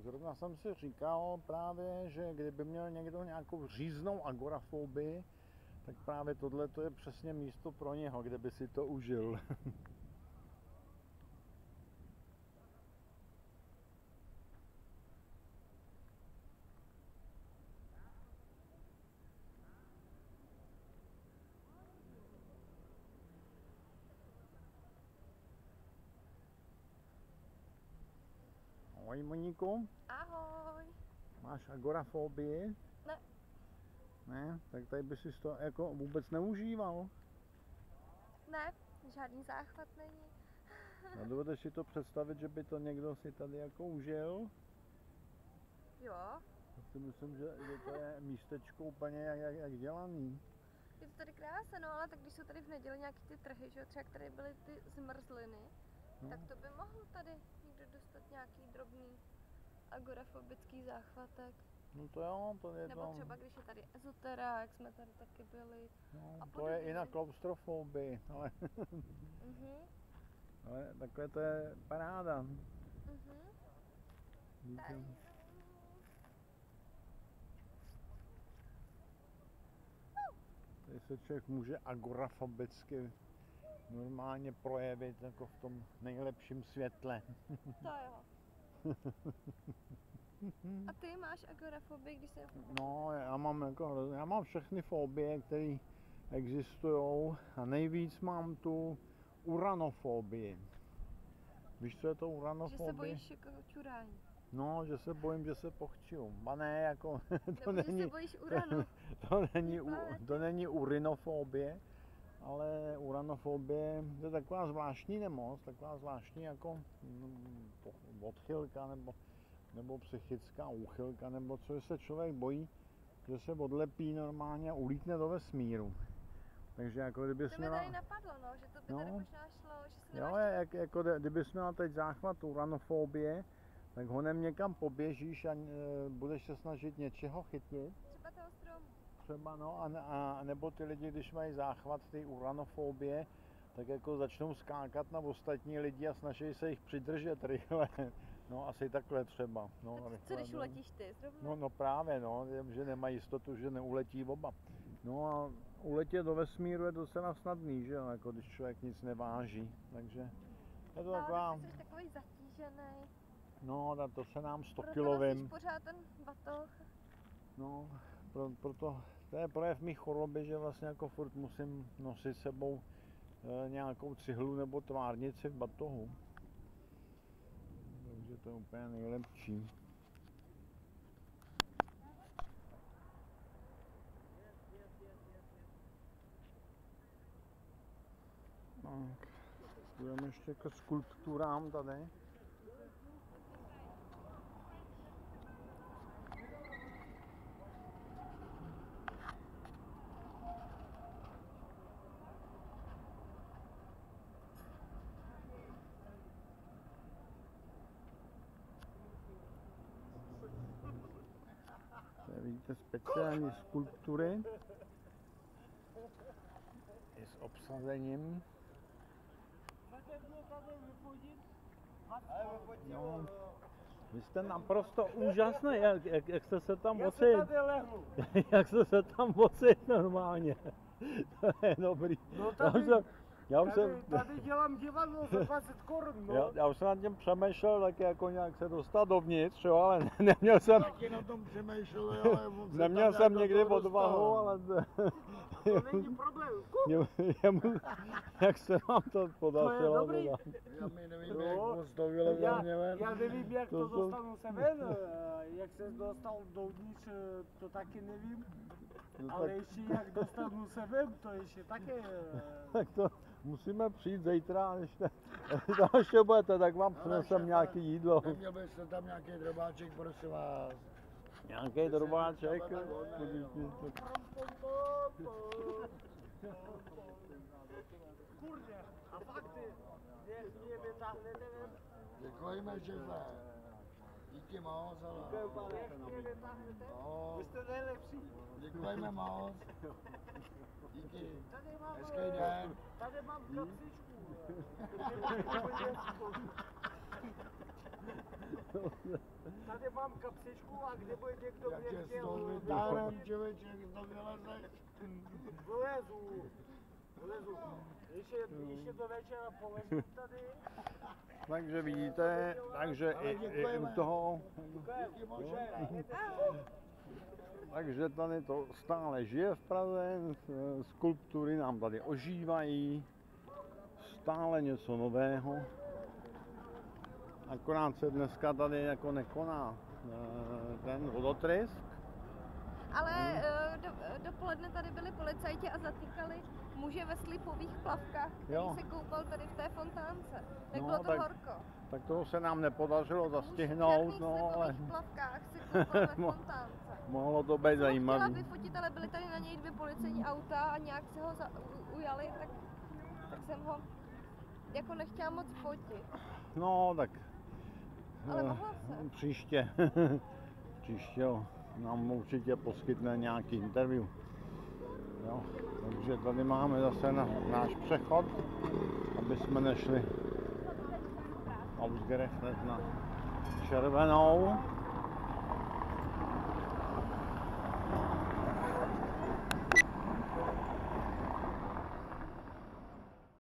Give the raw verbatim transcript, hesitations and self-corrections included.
zrovna jsem si říkal právě, že kdyby měl někdo nějakou říznou agorafobii, tak právě tohle je přesně místo pro něho, kde by si to užil. Ahoj, Moníku. Ahoj. Máš agorafobii? Ne. Ne? Tak tady by si to jako vůbec neužíval. Ne, žádný záchvat není. A dovedeš si to představit, že by to někdo si tady jako užil? Jo. Já si myslím, že, že to je místečko úplně jak, jak, jak dělaný. Je to tady krása, no ale tak když jsou tady v neděli nějaký ty trhy, že jo, třeba které byly ty zmrzliny, no. Tak to by mohl tady někdo dostat nějaký drobný agorafobický záchvatek. No to jo, to je Nebo tam... třeba když je tady ezotera, jak jsme tady taky byli. No, a to je i na klaustrofobii, ale... Mhm. Ale takhle to je paráda. Mhm. Tady. Tady se člověk může agorafobicky normálně projevit jako v tom nejlepším světle. To jo. A ty máš agorafobii, když se... No, já mám, jako, já mám všechny fobie, které existují a nejvíc mám tu uranofobii. Víš, co je to uranofobie? Že se bojíš jako čurání. No, že se bojím, že se pochčiju. A ne, jako... To Nebo není, že se bojíš uranu. to, není, to není urinofobie, ale uranofobie to je taková zvláštní nemoc, taková zvláštní jako mm, odchylka nebo, nebo psychická úchylka, nebo co se člověk bojí, že se odlepí normálně a ulítne do vesmíru. Takže jako kdyby to mi tady napadlo, no, že to by no, tady možná šlo, že se nemáš... Jo, jak, jako kdybys měla teď záchvat uranofobie, tak honem někam poběžíš a e, budeš se snažit něčeho chytit. Třeba toho stromu. Třeba no, a, a nebo ty lidi, když mají záchvat ty uranofobie, tak jako začnou skákat na ostatní lidi a snaží se jich přidržet rychle. No asi takhle třeba. No, tak rychle, co když no. uletíš ty zrovna? No, no právě, no, že nemají jistotu, že neuletí oba. No a uletět do vesmíru je docela snadný, že jo, jako když člověk nic neváží, takže je to no, taková... No, jsi takový zatížený. No, to se nám sto proto kilovým. Pořád ten batoh. No, pro, proto to je projev mých choroby, že vlastně jako furt musím nosit sebou e, nějakou cihlu nebo tvárnici v batohu. Takže to je úplně nejlepší. Tak, půjdeme ještě ke skulpturám tady. Tady vidíte speciální skulptury i s obsazením. No, vy jste naprosto úžasný, jak, jak, jak jste se tam ocit. Jak jste se tam ocit normálně. To je dobrý. No tady, já už jsem, já už tady, jsem, tady dělám divadlo za dvacet korun, no. Já, já už jsem nad tím přemýšlel, tak jako nějak se dostat dovnitř, jo, ale ne, neměl jsem... Taky na tom přemýšlel, ale on se neměl jsem někdy odvahu, ale... To není problém. Jemu, jak se vám to podařilo? To je dobrý. Já mi nevím, jak moc to vylezl. Já nevím, jak to, to dostanu se ven, jak se dostal dovnitř, to taky nevím. No ale tak... ještě jak dostanu se ven, to ještě taky... Tak to musíme přijít zítra, než tam ještě budete, tak vám přinesem nějaké jídlo. Neměl byste tam nějaký drobáček, prosím vás. Nějaký drobáček? Kurde, a fakt ty, mě vytáhnete ven. Děkujeme, šefe. Díky moc, ale... Děkuji, pane. No. Vy jste nejlepší. Děkujeme moc. Díky. Hezký den. Tady mám kapsičku. Tady mám kapsičku a kdyby někdo Jak mě tě chtěl... z toho vytáhnám, člověče, jak to vylezeš. Vlezu, vlezu. Ještě, ještě do večera polezu tady. Takže vidíte, takže i, i u toho, takže tady to stále žije v Praze, skulptury nám tady ožívají, stále něco nového. Akorát se dneska tady jako nekoná eh, ten vodotrysk. Ale eh, do, dopoledne tady byli policajti a zatýkali muže ve slipových plavkách, který Jo. se koupal tady v té fontánce. Tak No, bylo to tak- horko. Tak toho se nám nepodařilo Muž v zastihnout, černých no ale slipových plavkách se koupal ve Mo- fontánce. mohlo to být Chtěla zajímavý. vyfotit, ale byly tady na něj dvě policejní auta a nějak se ho za, u, ujali, tak, tak jsem ho jako nechtěla moc fotit. No tak Ale eh, mohla se. příště, příště jo, nám určitě poskytne nějaký interview. Jo, takže tady máme zase na, náš přechod, aby jsme nešli Ausgerechnet na červenou.